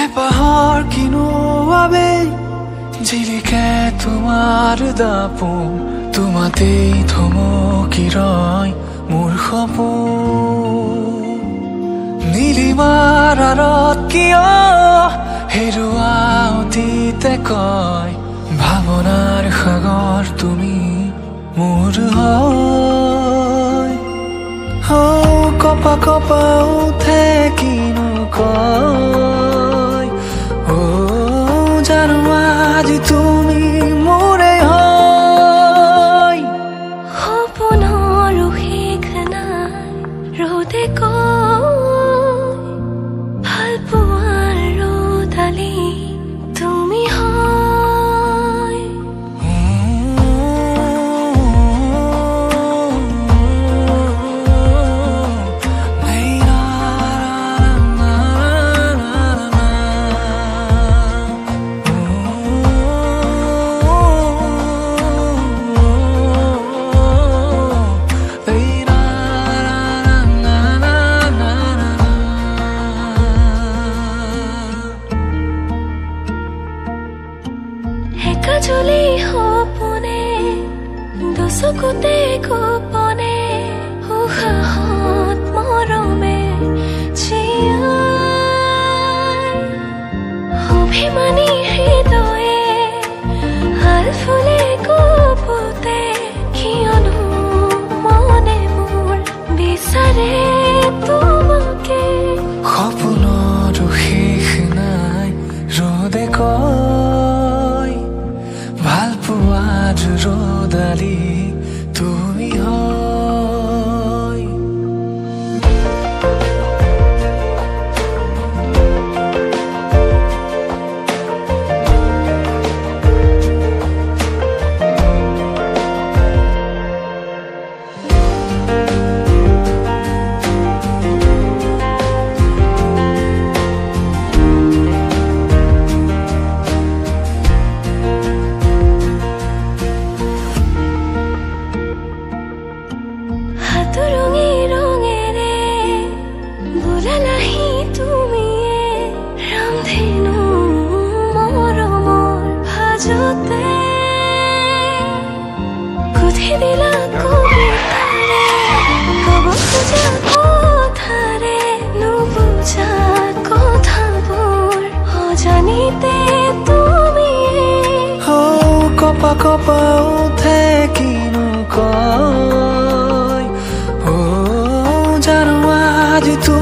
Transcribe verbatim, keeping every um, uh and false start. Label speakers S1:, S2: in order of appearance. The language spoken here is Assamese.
S1: পাহৰ কিনো আবে জিলিকে তোমাৰ দাপোন তোমাতেই থমকি ৰয় মোৰ সপোন নীলিমাৰ আঁৰত কিয় হেৰুৱা অতীতে কয় ভাৱনাৰ সাগৰ তুমি মোৰ হয় ও কপা কপা উঠে কিনো কয় ও জানো আজি তুমি মোৰে হয়
S2: সপোনৰ শেষ নাই ৰ'দে কয় ভাল পোৱাৰ ৰ'দালি তুমি হয় চলি সপোনে দুচকুতে গোপনে উশাহত মৰমে জীয়াই অভিমানী হৃদয়ে হাল ফুলে কপোতে কিয়নো মনে মোৰ বিচাৰে তোমাকে
S1: সপোনৰ শেষ নাই ৰ'দে কয় ভাল পোৱাৰ ৰ'দালি তুমি হয় কপা কপা উঠে কিনো কয় ও জানো আজি